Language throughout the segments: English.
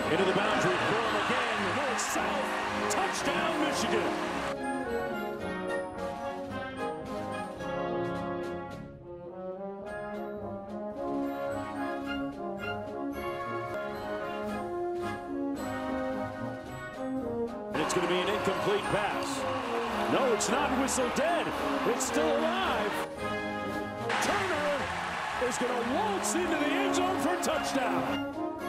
Into the boundary, Corum again, north-south, touchdown, Michigan. And it's going to be an incomplete pass. No, it's not whistle dead. It's still alive. Turner is going to waltz into the end zone for a touchdown.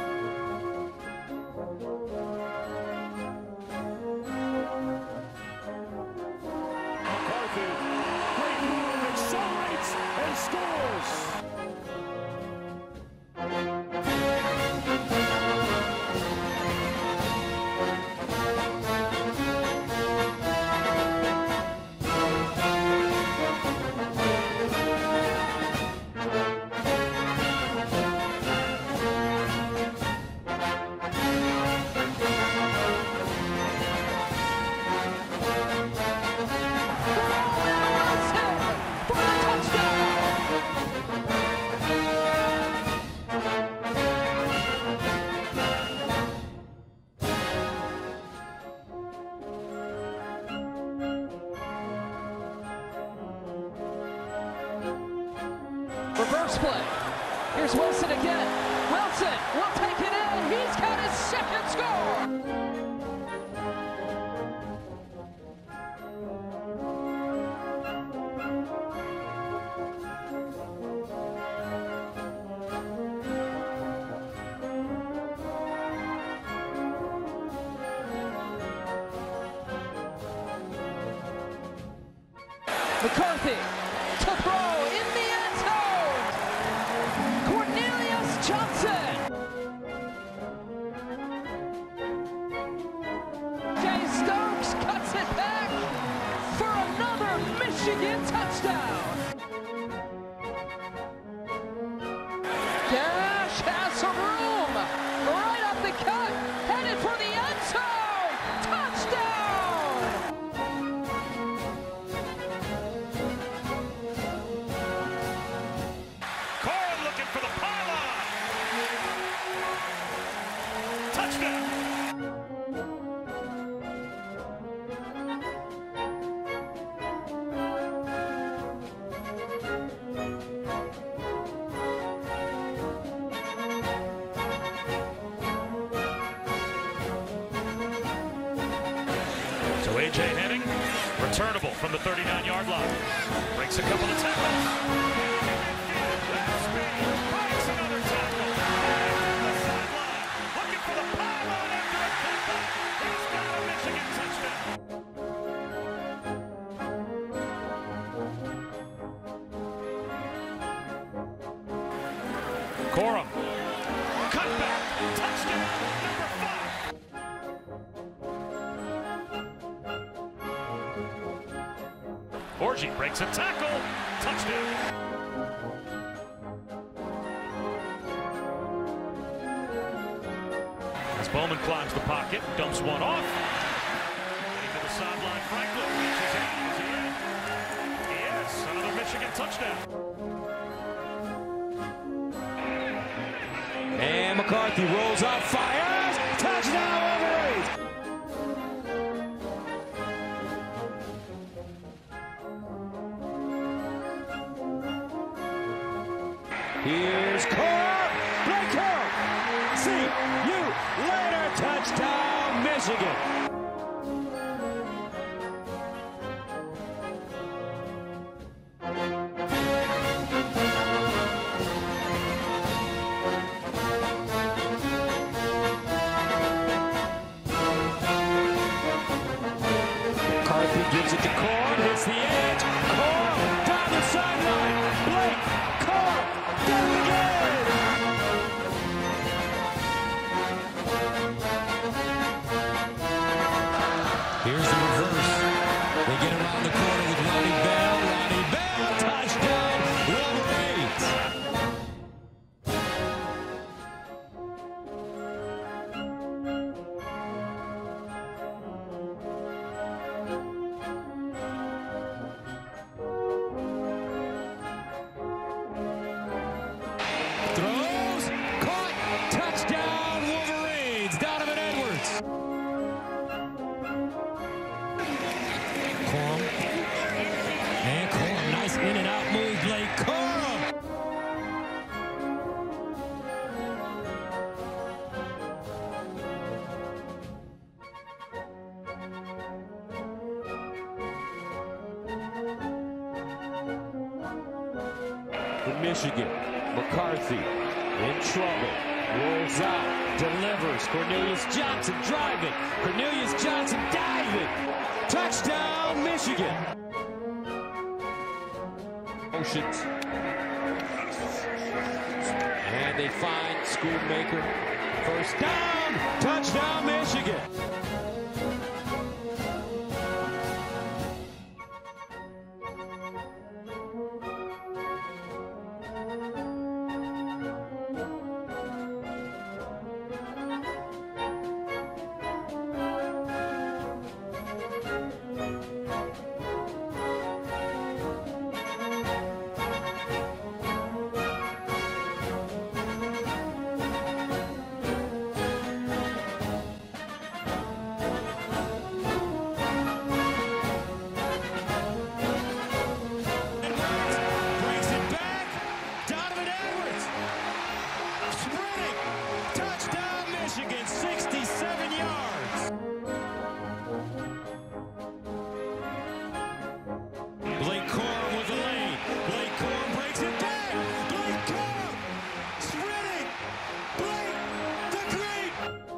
McCarthy, great move, accelerates and scores. Reverse play. Here's Wilson again. Wilson will take it in. He's got his second score. McCarthy to throw in the end zone. Cornelius Johnson. Jay Stokes cuts it back for another Michigan touchdown. Dash has some room. Right up the cut. Headed for the end zone. Touchdown. Corum looking for the pylon. Touchdown. So A.J. Henning, returnable from the 39-yard line. Breaks a couple of tackles. Breaks another tackle. On the sideline, looking for the pylon after a cutback. He's got a Michigan touchdown. Corum, cutback, touchdown, number 5. Orji breaks a tackle, touchdown. As Bowman climbs the pocket, dumps one off. Getting to the sideline, Franklin reaches in. Is he in? Yes, another Michigan touchdown. And McCarthy rolls up, fires, touchdown Wolverines! Here's Corum, Blake Corum, see you later, touchdown Michigan! McCarthy gives it to Corum, hits the edge, Corum down the sideline, Blake Corum does it again! Here's the reverse. They get around the corner with Ronnie Bell. Ronnie Bell, touchdown, Wolverines! for Michigan. McCarthy in trouble. Rolls out. Delivers. Cornelius Johnson driving. Cornelius Johnson diving. Touchdown, Michigan. Motions. And they find Schoonmaker. First down. Touchdown, Michigan. Michigan, 67 yards. Blake Corum with the lane. Blake Corum breaks it back. Blake Corum sprinting. Blake the Great.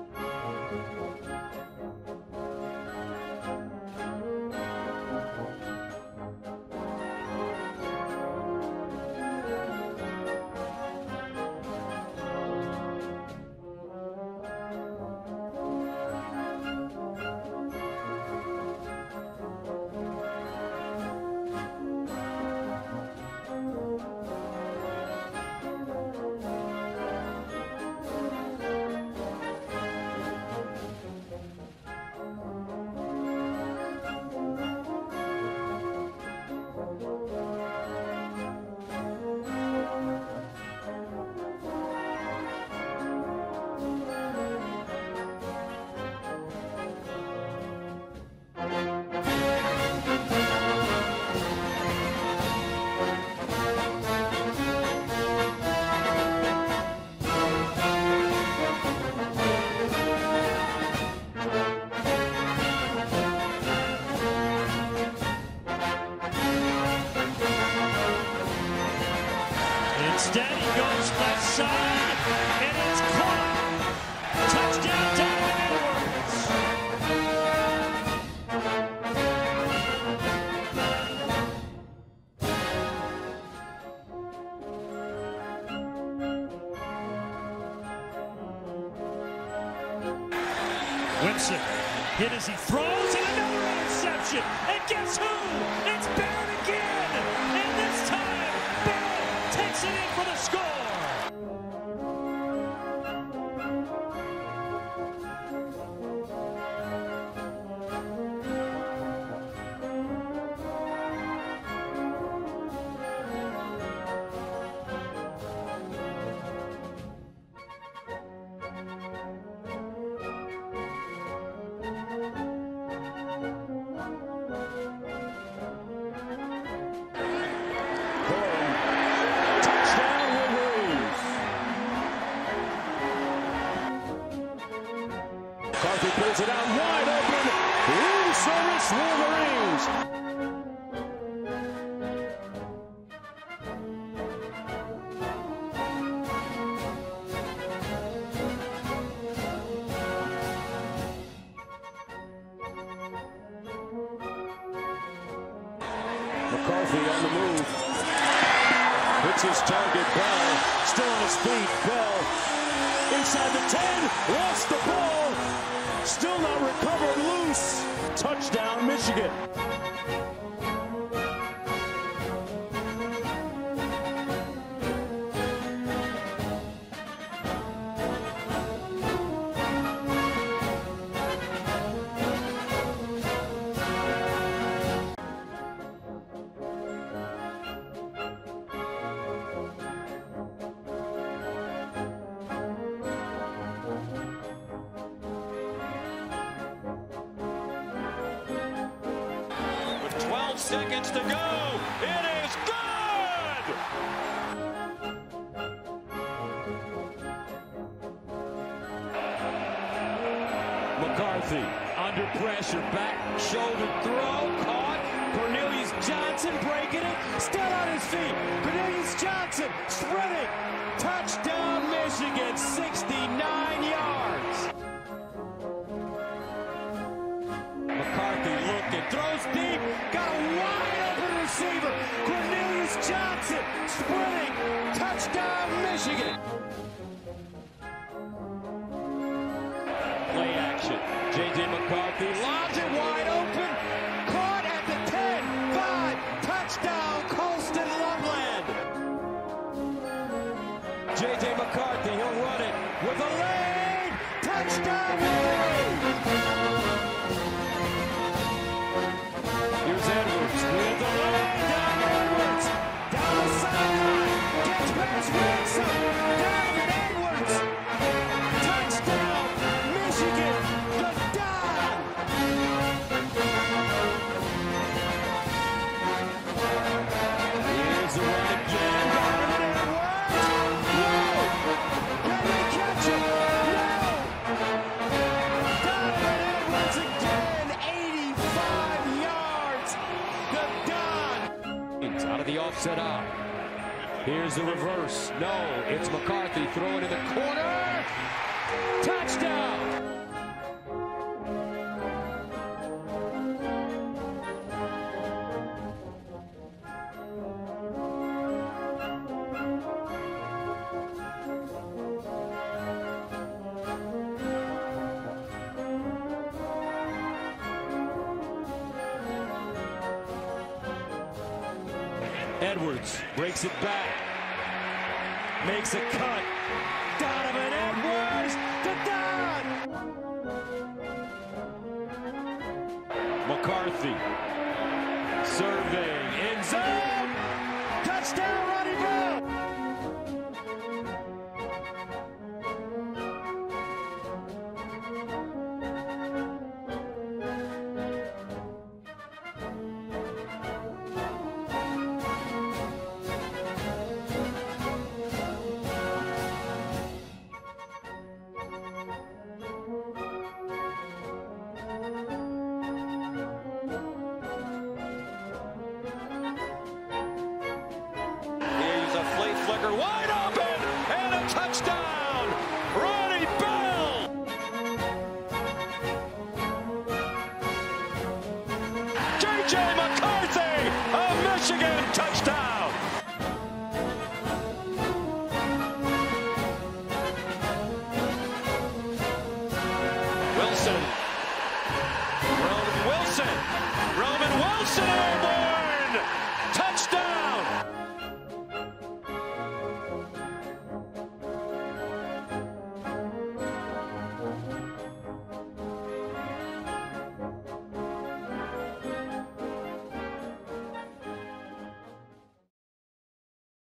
Instead, he goes left side, and it's caught. Touchdown, Donovan Edwards. Winston hit as he throws, and another interception. And guess who? It's Barrett again. And this time, Barrett takes it in for the score. McCarthy pulls it out wide open. Louis Wolverines. McCarthy on the move. Hits his target, Bell. Still on his feet, Bell. Inside the 10, lost the ball. Still not recovered, loose. Touchdown, Michigan. With 12 seconds to go, it is good! McCarthy under pressure, back shoulder throw, caught. Cornelius Johnson breaking it, still on his feet. Cornelius Johnson sprinting. Touchdown, Michigan, 69 yards. McCarthy looking, throws deep, got a wide open receiver. Cornelius Johnson sprinting. Touchdown, Michigan. Play action. J.J. McCarthy lobs it wide open. Caught at the 10, 5. Touchdown, Colston Loveland. J.J. McCarthy, he'll run it with a lane. Touchdown, here's Edwards with the lane. Down Edwards. Down the sideline. Gets past Ransom. Down Edwards. Touchdown, Michigan. The Don. Here's the run again. Donovan Edwards. Whoa. Can they catch him? No. Donovan Edwards again. 85 yards. The Don. Out of the offset out. Here's the reverse. No, it's McCarthy throwing in the corner. Touchdown. Edwards breaks it back, makes a cut. Donovan Edwards, the Don. McCarthy surveying, end zone, touchdown, Ronnie Bell. Flicker wide open and a touchdown, Ronnie Bell. J.J. McCarthy, a Michigan touchdown. Wilson. Roman Wilson.